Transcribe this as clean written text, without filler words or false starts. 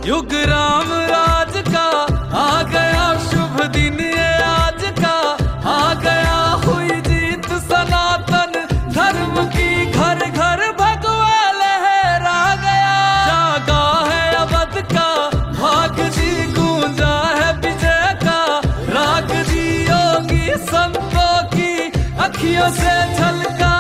युग राम राज का आ गया शुभ दिन ये आज का, आ गया हुई जीत सनातन धर्म की, घर घर भगवा लहरा गया। जागा है अवध का भाग जी, गूंजा है विजय का राग जी, योगी संतों की अखियों से झलका